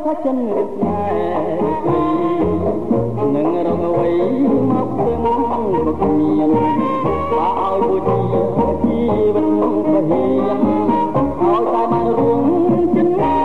ថាចិនរៀបស្នេហ៍នឹងរងអ្វីមកស្ទឹងក៏គ្មានបើឲ្យមួយជីវិតក៏ហ៊ានឲ្យតែបានរួមចិនតើ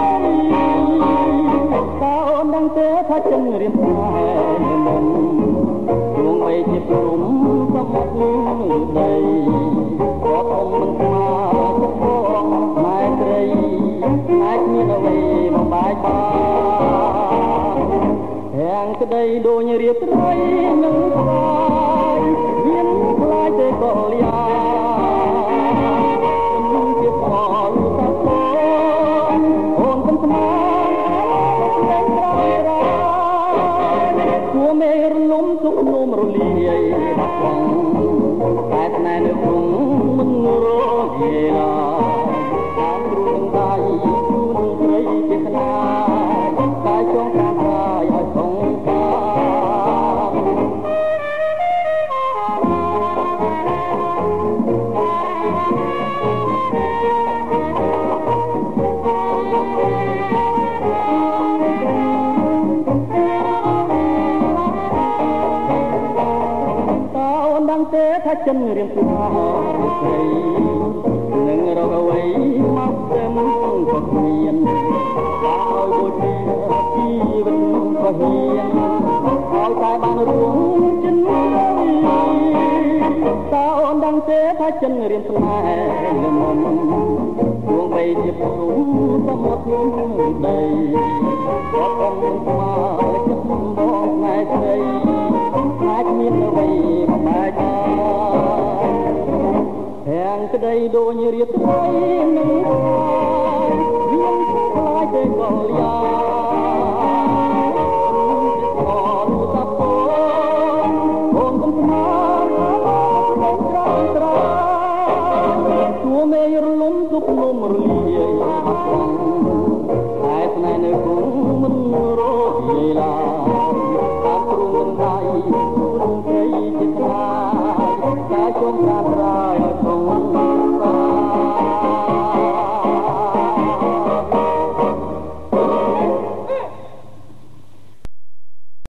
អូនដឹងទេថាចិនរៀបស្នេហ៍មុនជួងបីជាព្រំសមុទ្រលើដីក៏ធំមិនស្មើផងម៉ែត្រីអាចមានអ្វីបំបាយបានទាំងក្តីដូចរៀបត្រីនឹងស្វាយមានខ្លាចទេក៏លៀជាផលសាប់អូនកំស្មានលែងក្រោយរ៉ាគួមេរលំទុកនំរលាយបាត់បង់តែស្នេហ៍នៅក្នុងមិនរលាយឡើយតាមគ្រូនឹងដៃគ្រូនឹងព្រៃជាខ្នាតែចង់តាមកាយឲ្យសងកាទេថាចិនរៀមស្នេហ៍ស្រីនឹងរកអ្វីមកស្ទឹមក៏គ្មានឲ្យដូចជីវិតក៏ហ៊ានឲ្យតែបានរួមចិនតើអូនដឹងទេថាចិនរៀមស្នេហ៍ល្មមជួងបីជាព្រំសមុទ្រដីក៏ធំស្មើចិត្តបងណែស្រីអាចមានអ្វីបំបាយទាំងក្តីដូចរៀបត្រីនឹងស្វាយមានខ្លាចទេក៏លៀអូនកំស្មានលែងក្រោយត្រង់ជួមេរលំទុកនំរលាយបាត់បង់តែស្នេហ៍នៅគង់មិនរលាយឡើយតាមគ្រូនឹងដៃគ្រូនឹងព្រៃជាខ្លាចតែជុំតាមត្រាយឲ្យធំ